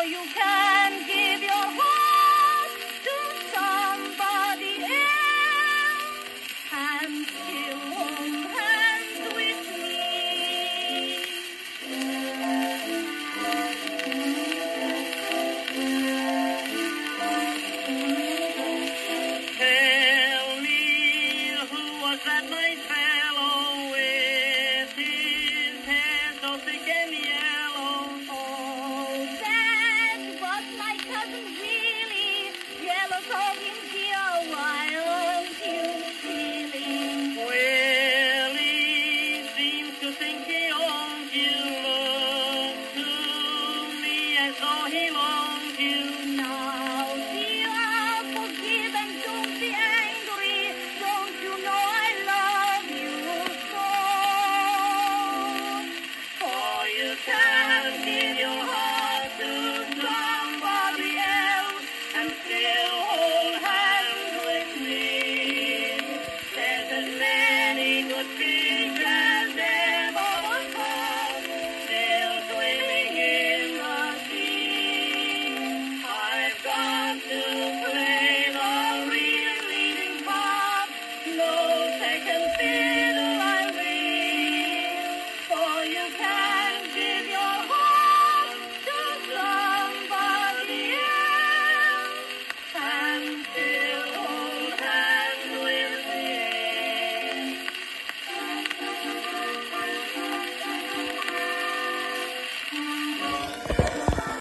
you can give your heart to somebody else and still hold hands with me. Tell me, who was that nice fellow with his hair so thick and yellow? Oh, that was my cousin Billy. Yellow told him, dear, why aren't you feeling? Willie seems to think he owns you. Look to me as though he loans you. Now, dear, forgive and don't be angry. Don't you know I love you so? For you can give your heart to somebody else and still hold hands with me. There's as many good feelings